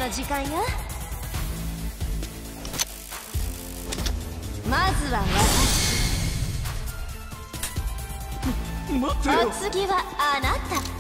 時間よ。まずは私。 待ってよ。 お次はあなた。